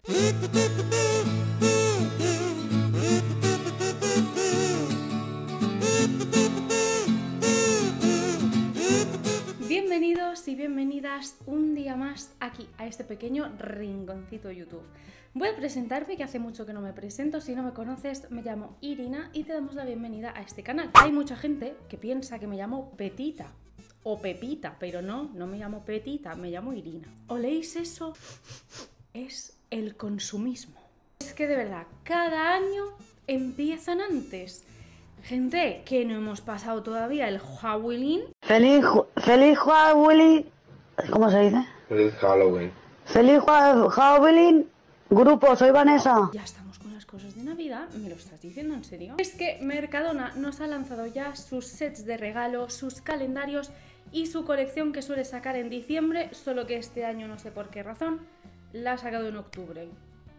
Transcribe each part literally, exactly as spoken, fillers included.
Bienvenidos y bienvenidas un día más aquí a este pequeño rinconcito de YouTube. Voy a presentarme, que hace mucho que no me presento. Si no me conoces, me llamo Irina y te damos la bienvenida a este canal. Hay mucha gente que piensa que me llamo Petita o Pepita, pero no, no me llamo Petita, me llamo Irina. ¿Oléis eso? Es el consumismo. Es que de verdad, cada año empiezan antes. Gente, que no hemos pasado todavía el Halloween. Feliz, feliz Halloween. ¿Cómo se dice? Feliz Halloween. Feliz Halloween. Grupo, soy Vanessa. Ya estamos con las cosas de Navidad. ¿Me lo estás diciendo en serio? Es que Mercadona nos ha lanzado ya sus sets de regalo, sus calendarios y su colección que suele sacar en diciembre, solo que este año no sé por qué razón la ha sacado en octubre.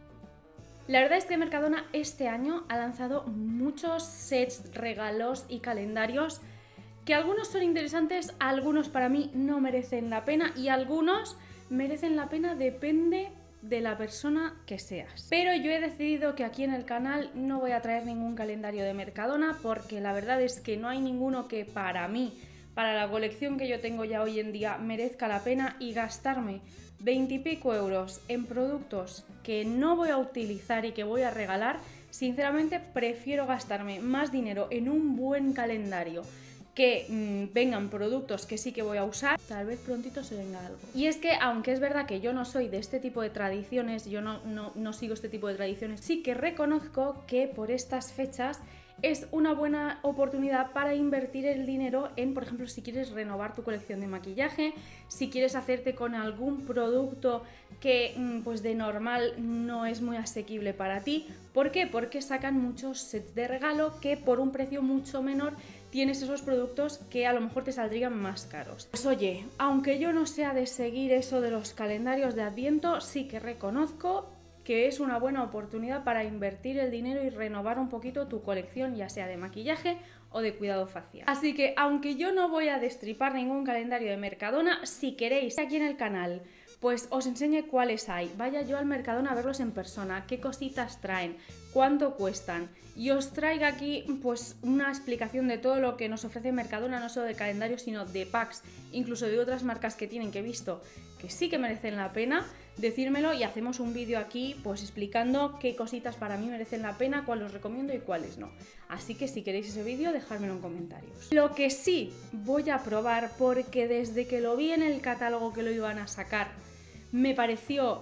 La verdad es que Mercadona este año ha lanzado muchos sets, regalos y calendarios que algunos son interesantes, algunos para mí no merecen la pena y algunos merecen la pena, depende de la persona que seas. Pero yo he decidido que aquí en el canal no voy a traer ningún calendario de Mercadona porque la verdad es que no hay ninguno que para mí, para la colección que yo tengo ya hoy en día, merezca la pena, y gastarme veintipico euros en productos que no voy a utilizar y que voy a regalar, sinceramente prefiero gastarme más dinero en un buen calendario, que mmm, vengan productos que sí que voy a usar, tal vez prontito se venga algo. Y es que aunque es verdad que yo no soy de este tipo de tradiciones, yo no, no, no sigo este tipo de tradiciones, sí que reconozco que por estas fechas es una buena oportunidad para invertir el dinero en, por ejemplo, si quieres renovar tu colección de maquillaje, si quieres hacerte con algún producto que pues de normal no es muy asequible para ti. ¿Por qué? Porque sacan muchos sets de regalo que por un precio mucho menor tienes esos productos que a lo mejor te saldrían más caros. Pues oye, aunque yo no sea de seguir eso de los calendarios de Adviento, sí que reconozco que es una buena oportunidad para invertir el dinero y renovar un poquito tu colección, ya sea de maquillaje o de cuidado facial. Así que aunque yo no voy a destripar ningún calendario de Mercadona, si queréis aquí en el canal pues os enseñe cuáles hay, vaya yo al Mercadona a verlos en persona, qué cositas traen, cuánto cuestan, y os traiga aquí pues una explicación de todo lo que nos ofrece Mercadona, no solo de calendarios sino de packs, incluso de otras marcas que tienen, que he visto que sí que merecen la pena. Decírmelo y hacemos un vídeo aquí pues explicando qué cositas para mí merecen la pena, cuáles os recomiendo y cuáles no. Así que si queréis ese vídeo, dejádmelo en comentarios. Lo que sí voy a probar, porque desde que lo vi en el catálogo que lo iban a sacar, me pareció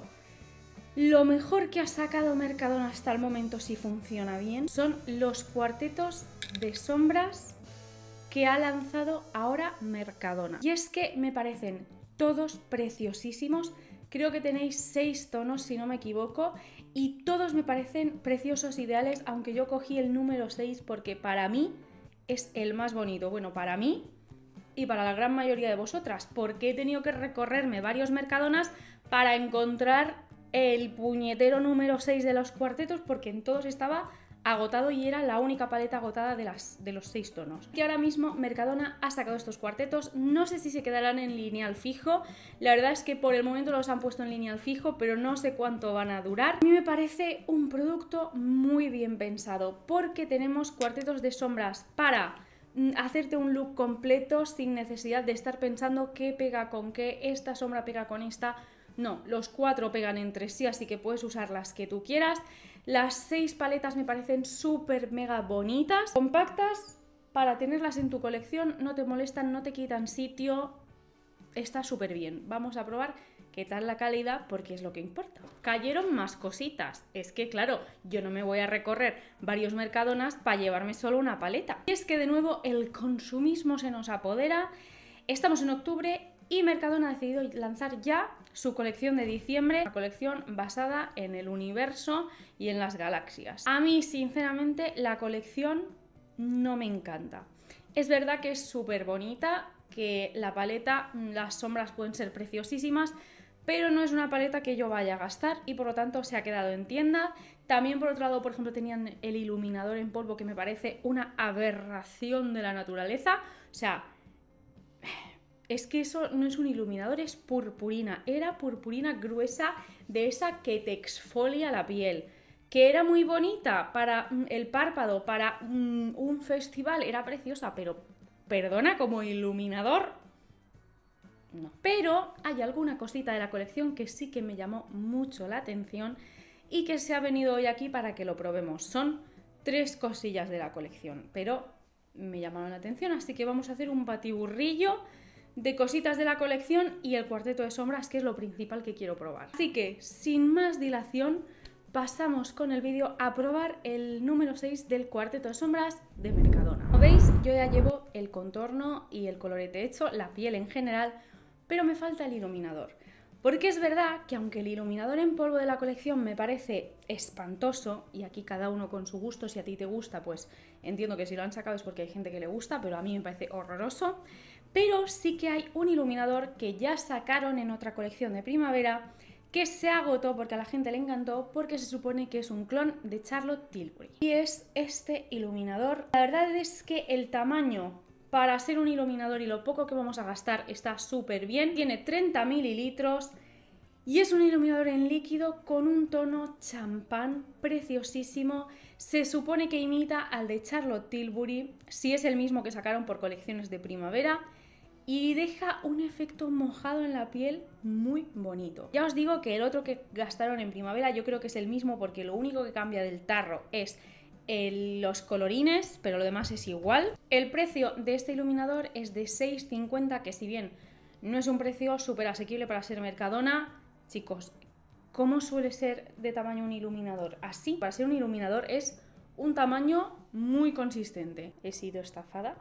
lo mejor que ha sacado Mercadona hasta el momento, si funciona bien, son los cuartetos de sombras que ha lanzado ahora Mercadona. Y es que me parecen todos preciosísimos. Creo que tenéis seis tonos, si no me equivoco, y todos me parecen preciosos, ideales, aunque yo cogí el número seis porque para mí es el más bonito. Bueno, para mí y para la gran mayoría de vosotras, porque he tenido que recorrerme varios Mercadonas para encontrar el puñetero número seis de los cuartetos, porque en todos estaba agotado y era la única paleta agotada de, las, de los seis tonos. Y ahora mismo Mercadona ha sacado estos cuartetos, no sé si se quedarán en lineal fijo, la verdad es que por el momento los han puesto en lineal fijo, pero no sé cuánto van a durar. A mí me parece un producto muy bien pensado, porque tenemos cuartetos de sombras para hacerte un look completo sin necesidad de estar pensando qué pega con qué, esta sombra pega con esta. No, los cuatro pegan entre sí, así que puedes usar las que tú quieras. Las seis paletas me parecen súper mega bonitas, compactas, para tenerlas en tu colección, no te molestan, no te quitan sitio, está súper bien. Vamos a probar qué tal la calidad, porque es lo que importa. Cayeron más cositas, es que claro, yo no me voy a recorrer varios Mercadonas para llevarme solo una paleta. Y es que de nuevo el consumismo se nos apodera, estamos en octubre y Mercadona ha decidido lanzar ya su colección de diciembre, una colección basada en el universo y en las galaxias. A mí, sinceramente, la colección no me encanta. Es verdad que es súper bonita, que la paleta, las sombras pueden ser preciosísimas, pero no es una paleta que yo vaya a gastar y por lo tanto se ha quedado en tienda. También por otro lado, por ejemplo, tenían el iluminador en polvo, que me parece una aberración de la naturaleza. O sea, Es que eso no es un iluminador, es purpurina. Era purpurina gruesa de esa que te exfolia la piel. Que era muy bonita para el párpado, para um, un festival, era preciosa, pero perdona, como iluminador, no. Pero hay alguna cosita de la colección que sí que me llamó mucho la atención y que se ha venido hoy aquí para que lo probemos. Son tres cosillas de la colección, pero me llamaron la atención, así que vamos a hacer un batiburrillo de cositas de la colección y el cuarteto de sombras, que es lo principal que quiero probar. Así que, sin más dilación, pasamos con el vídeo a probar el número seis del cuarteto de sombras de Mercadona. Como veis, yo ya llevo el contorno y el colorete hecho, la piel en general, pero me falta el iluminador. Porque es verdad que aunque el iluminador en polvo de la colección me parece espantoso, y aquí cada uno con su gusto, si a ti te gusta, pues entiendo que si lo han sacado es porque hay gente que le gusta, pero a mí me parece horroroso. Pero sí que hay un iluminador que ya sacaron en otra colección de primavera, que se agotó porque a la gente le encantó, porque se supone que es un clon de Charlotte Tilbury. Y es este iluminador. La verdad es que el tamaño para ser un iluminador y lo poco que vamos a gastar está súper bien. Tiene treinta mililitros y es un iluminador en líquido con un tono champán preciosísimo. Se supone que imita al de Charlotte Tilbury, si es el mismo que sacaron por colecciones de primavera. Y deja un efecto mojado en la piel muy bonito. Ya os digo que el otro que gastaron en primavera yo creo que es el mismo, porque lo único que cambia del tarro es el, los colorines, pero lo demás es igual. El precio de este iluminador es de seis cincuenta, que si bien no es un precio súper asequible para ser Mercadona, chicos, ¿cómo suele ser de tamaño un iluminador? Así, para ser un iluminador es un tamaño muy consistente. He sido estafada.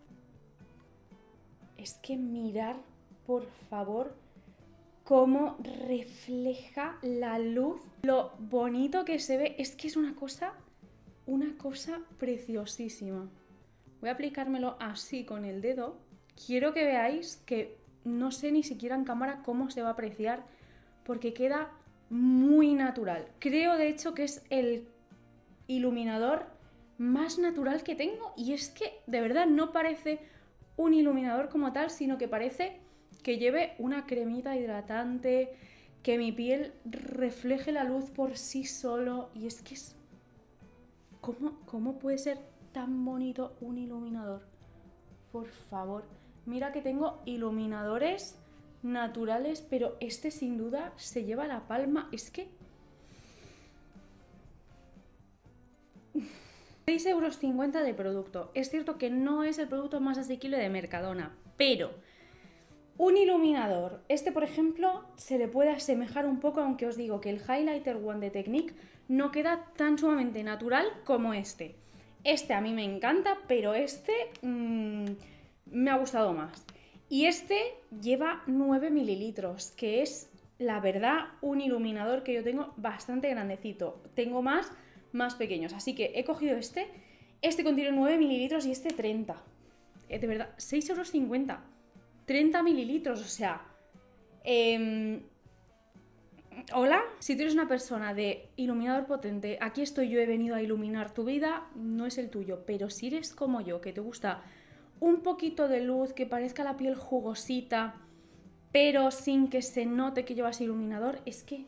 Es que mirar, por favor, cómo refleja la luz, lo bonito que se ve. Es que es una cosa, una cosa preciosísima. Voy a aplicármelo así con el dedo. Quiero que veáis que no sé ni siquiera en cámara cómo se va a apreciar, porque queda muy natural. Creo, de hecho, que es el iluminador más natural que tengo. Y es que, de verdad, no parece un iluminador como tal, sino que parece que lleve una cremita hidratante, que mi piel refleje la luz por sí solo. Y es que es... ¿Cómo, cómo puede ser tan bonito un iluminador? Por favor. Mira que tengo iluminadores naturales, pero este sin duda se lleva la palma. Es que... seis euros cincuenta de producto. Es cierto que no es el producto más asequible de Mercadona, pero un iluminador, este por ejemplo, se le puede asemejar un poco, aunque os digo que el Highlighter One de Technique no queda tan sumamente natural como este. Este a mí me encanta, pero este mmm, me ha gustado más. Y este lleva nueve mililitros, que es, la verdad, un iluminador que yo tengo bastante grandecito. Tengo más... más pequeños, así que he cogido este. Este contiene nueve mililitros y este treinta. Eh, de verdad, seis euros cincuenta. treinta mililitros, o sea... Eh, Hola, si tú eres una persona de iluminador potente, aquí estoy yo, he venido a iluminar tu vida, no es el tuyo. Pero si eres como yo, que te gusta un poquito de luz, que parezca la piel jugosita, pero sin que se note que llevas iluminador, es que...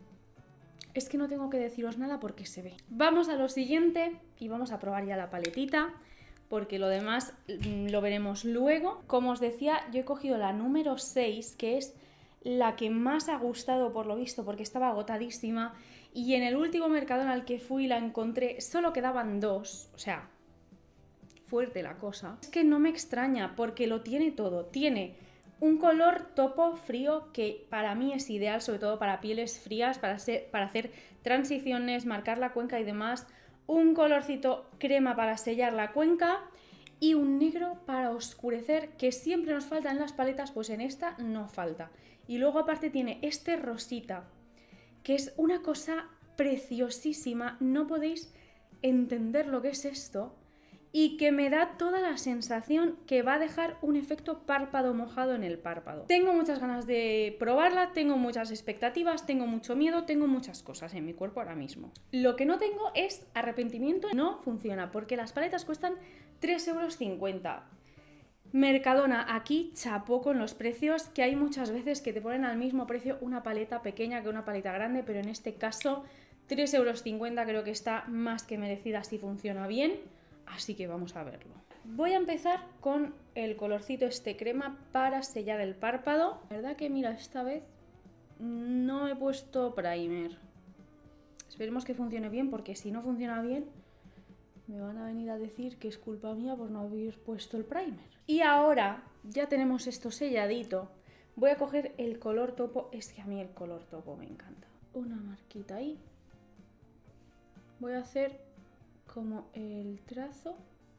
Es que no tengo que deciros nada porque se ve. Vamos a lo siguiente y vamos a probar ya la paletita, porque lo demás lo veremos luego. Como os decía, yo he cogido la número seis, que es la que más ha gustado por lo visto, porque estaba agotadísima. Y en el último Mercadona al que fui la encontré, solo quedaban dos. O sea, fuerte la cosa. Es que no me extraña porque lo tiene todo. Tiene... un color topo frío que para mí es ideal, sobre todo para pieles frías, para, ser, para hacer transiciones, marcar la cuenca y demás. Un colorcito crema para sellar la cuenca y un negro para oscurecer, que siempre nos falta en las paletas, pues en esta no falta. Y luego aparte tiene este rosita, que es una cosa preciosísima, no podéis entender lo que es esto. Y que me da toda la sensación que va a dejar un efecto párpado mojado en el párpado. Tengo muchas ganas de probarla, tengo muchas expectativas, tengo mucho miedo, tengo muchas cosas en mi cuerpo ahora mismo. Lo que no tengo es arrepentimiento, no funciona, porque las paletas cuestan tres euros cincuenta. Mercadona aquí chapó con los precios, que hay muchas veces que te ponen al mismo precio una paleta pequeña que una paleta grande, pero en este caso tres euros cincuenta creo que está más que merecida si funciona bien, así que vamos a verlo. Voy a empezar con el colorcito este crema para sellar el párpado. La verdad que mira, esta vez no he puesto primer. Esperemos que funcione bien, porque si no funciona bien me van a venir a decir que es culpa mía por no haber puesto el primer. Y ahora ya tenemos esto selladito. Voy a coger el color topo. Es que a mí el color topo me encanta. Una marquita ahí. Voy a hacer como el trazo.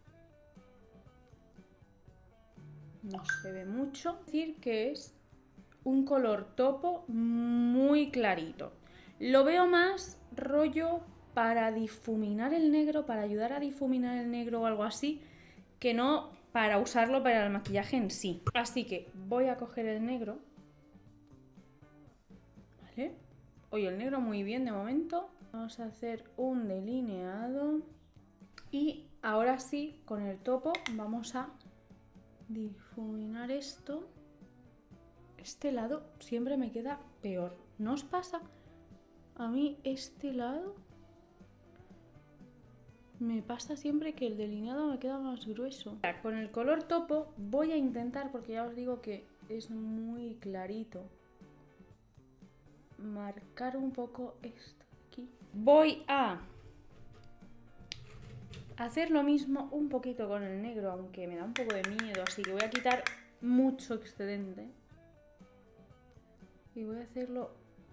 No se ve mucho. Es decir que es un color topo muy clarito. Lo veo más rollo para difuminar el negro, para ayudar a difuminar el negro o algo así, que no para usarlo para el maquillaje en sí. Así que voy a coger el negro. ¿Vale? Oye, el negro muy bien de momento. Vamos a hacer un delineado. Y ahora sí, con el topo vamos a difuminar esto. Este lado siempre me queda peor. ¿No os pasa? A mí este lado me pasa siempre que el delineado me queda más grueso. Con el color topo voy a intentar, porque ya os digo que es muy clarito, marcar un poco esto aquí. Voy a hacer lo mismo un poquito con el negro, aunque me da un poco de miedo, así que voy a quitar mucho excedente. Y voy a hacerlo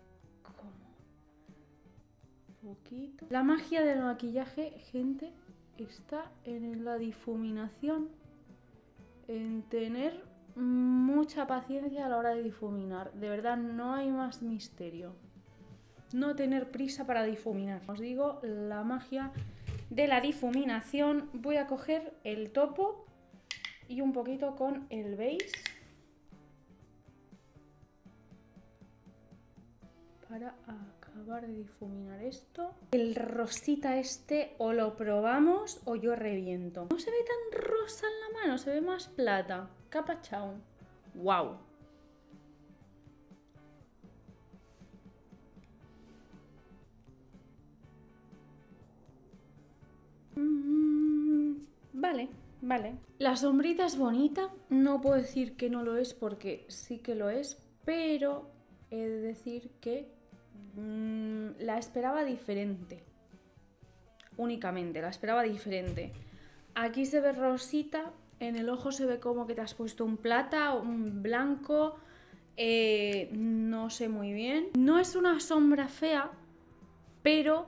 como poquito. La magia del maquillaje, gente, está en la difuminación, en tener mucha paciencia a la hora de difuminar. De verdad, no hay más misterio. No tener prisa para difuminar. Os digo, la magia de la difuminación. Voy a coger el topo y un poquito con el beige para acabar de difuminar esto. El rosita este o lo probamos o yo reviento. No se ve tan rosa en la mano, se ve más plata. Capa chao. Wow. Mm, vale, vale. La sombrita es bonita. No puedo decir que no lo es porque sí que lo es, pero he de decir que mmm, la esperaba diferente. Únicamente, la esperaba diferente. Aquí se ve rosita, en el ojo se ve como que te has puesto un plata, un blanco, eh, no sé muy bien. No es una sombra fea, pero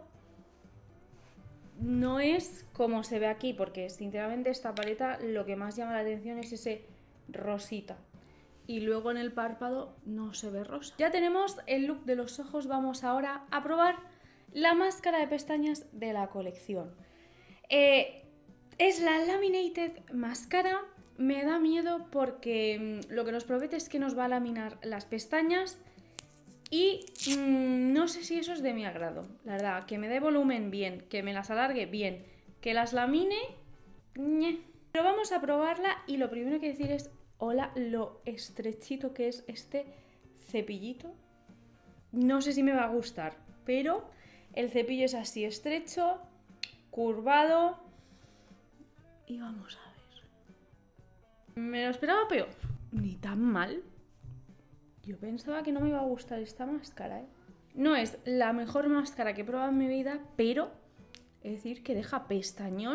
no es como se ve aquí, porque sinceramente esta paleta lo que más llama la atención es ese rosita. Y luego en el párpado no se ve rosa. Ya tenemos el look de los ojos. Vamos ahora a probar la máscara de pestañas de la colección. Eh, es la Laminated Mascara. Me da miedo porque mmm, lo que nos promete es que nos va a laminar las pestañas. Y mmm, no sé si eso es de mi agrado. La verdad, que me dé volumen bien, que me las alargue bien, que las lamine, ñe. Pero vamos a probarla y lo primero que decir es hola, lo estrechito que es este cepillito. No sé si me va a gustar, pero el cepillo es así estrecho, curvado. Y vamos a ver. Me lo esperaba peor. Ni tan mal. Yo pensaba que no me iba a gustar esta máscara, ¿eh? No es la mejor máscara que he probado en mi vida, pero es decir que deja pestañón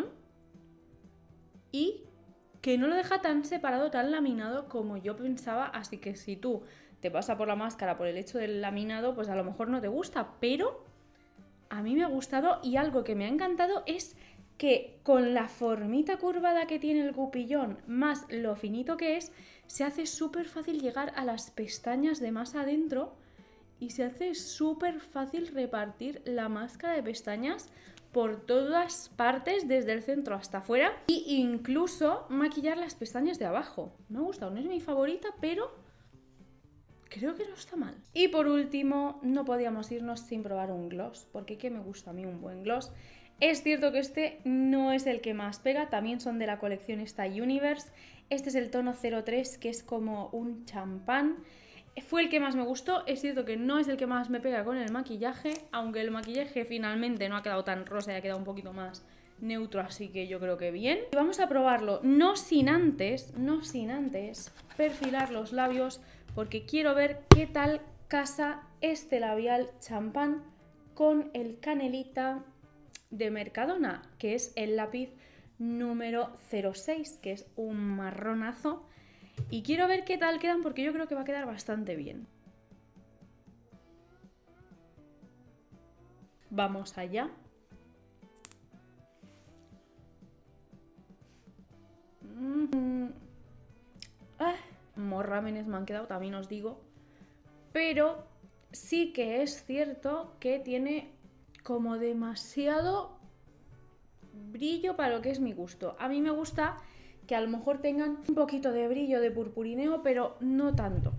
y que no lo deja tan separado, tan laminado como yo pensaba. Así que si tú te pasa por la máscara por el hecho del laminado, pues a lo mejor no te gusta, pero a mí me ha gustado. Y algo que me ha encantado es que con la formita curvada que tiene el gupillón más lo finito que es, se hace súper fácil llegar a las pestañas de más adentro y se hace súper fácil repartir la máscara de pestañas por todas partes, desde el centro hasta afuera, e incluso maquillar las pestañas de abajo. Me ha gustado, no es mi favorita, pero creo que no está mal. Y por último, no podíamos irnos sin probar un gloss, porque ¿qué me gusta a mí un buen gloss? Es cierto que este no es el que más pega, también son de la colección esta Universe. Este es el tono cero tres, que es como un champán. Fue el que más me gustó, es cierto que no es el que más me pega con el maquillaje, aunque el maquillaje finalmente no ha quedado tan rosa, ha quedado un poquito más neutro, así que yo creo que bien. Y vamos a probarlo, no sin antes, no sin antes perfilar los labios, porque quiero ver qué tal casa este labial champán con el Canelita de Mercadona, que es el lápiz número cero seis, que es un marronazo. Y quiero ver qué tal quedan porque yo creo que va a quedar bastante bien. Vamos allá. Mm. Ah, morrámenes me han quedado, también os digo. Pero sí que es cierto que tiene como demasiado brillo para lo que es mi gusto. A mí me gusta que a lo mejor tengan un poquito de brillo, de purpurineo, pero no tanto.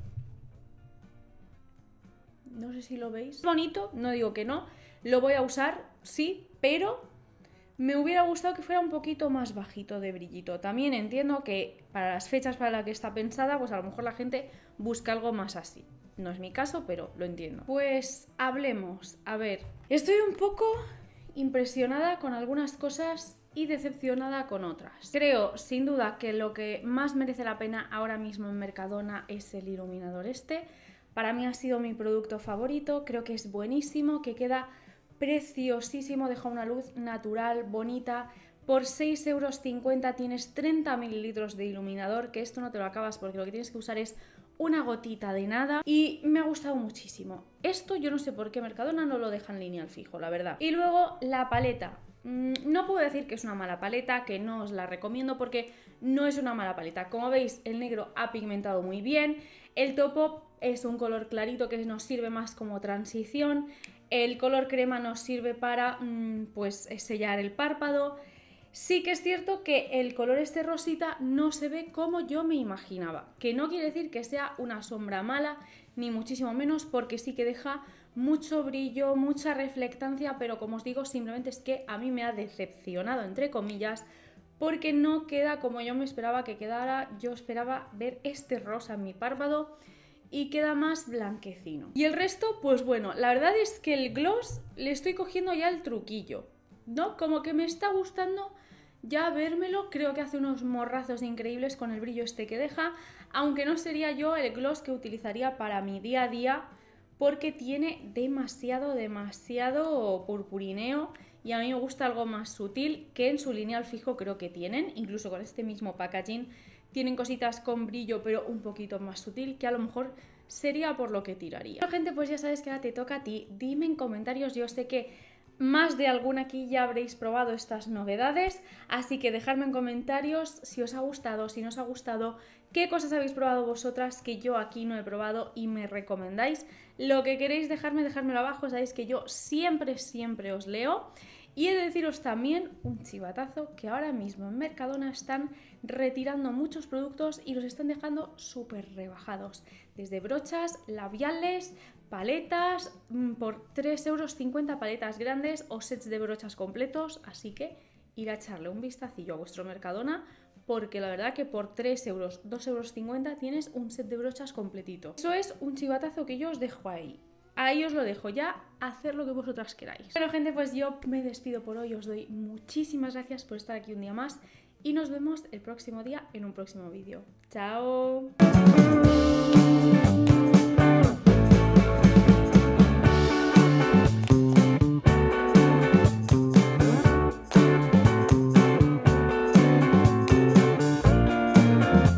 No sé si lo veis. Es bonito, no digo que no. Lo voy a usar, sí, pero me hubiera gustado que fuera un poquito más bajito de brillito. También entiendo que para las fechas para las que está pensada, pues a lo mejor la gente busca algo más así. No es mi caso, pero lo entiendo. Pues hablemos. A ver, estoy un poco impresionada con algunas cosas y decepcionada con otras. Creo, sin duda, que lo que más merece la pena ahora mismo en Mercadona es el iluminador este. Para mí ha sido mi producto favorito, creo que es buenísimo, que queda preciosísimo, deja una luz natural, bonita. Por seis euros cincuenta tienes treinta mililitros de iluminador, que esto no te lo acabas porque lo que tienes que usar es una gotita de nada, y me ha gustado muchísimo. Esto yo no sé por qué Mercadona no lo deja en línea al fijo, la verdad. Y luego la paleta. No puedo decir que es una mala paleta, que no os la recomiendo porque no es una mala paleta. Como veis, el negro ha pigmentado muy bien, el topo es un color clarito que nos sirve más como transición, el color crema nos sirve para pues sellar el párpado. Sí que es cierto que el color este rosita no se ve como yo me imaginaba, que no quiere decir que sea una sombra mala, ni muchísimo menos, porque sí que deja mucho brillo, mucha reflectancia, pero como os digo, simplemente es que a mí me ha decepcionado, entre comillas, porque no queda como yo me esperaba que quedara. Yo esperaba ver este rosa en mi párpado y queda más blanquecino. Y el resto, pues bueno, la verdad es que el gloss le estoy cogiendo ya el truquillo, ¿no? Como que me está gustando ya vérmelo, creo que hace unos morrazos increíbles con el brillo este que deja, aunque no sería yo el gloss que utilizaría para mi día a día, porque tiene demasiado, demasiado purpurineo y a mí me gusta algo más sutil, que en su lineal fijo creo que tienen, incluso con este mismo packaging, tienen cositas con brillo pero un poquito más sutil, que a lo mejor sería por lo que tiraría. Bueno, gente, pues ya sabes que ahora te toca a ti, dime en comentarios, yo sé que más de alguna aquí ya habréis probado estas novedades, así que dejadme en comentarios si os ha gustado, si no os ha gustado, qué cosas habéis probado vosotras que yo aquí no he probado y me recomendáis. Lo que queréis dejarme, dejármelo abajo, sabéis que yo siempre, siempre os leo. Y he de deciros también un chivatazo, que ahora mismo en Mercadona están retirando muchos productos y los están dejando súper rebajados. Desde brochas, labiales, paletas, por tres euros cincuenta paletas grandes o sets de brochas completos. Así que ir a echarle un vistacillo a vuestro Mercadona, porque la verdad que por tres euros, dos euros cincuenta tienes un set de brochas completito. Eso es un chivatazo que yo os dejo ahí. Ahí os lo dejo ya, hacer lo que vosotras queráis. Bueno, gente, pues yo me despido por hoy, os doy muchísimas gracias por estar aquí un día más y nos vemos el próximo día en un próximo vídeo. ¡Chao!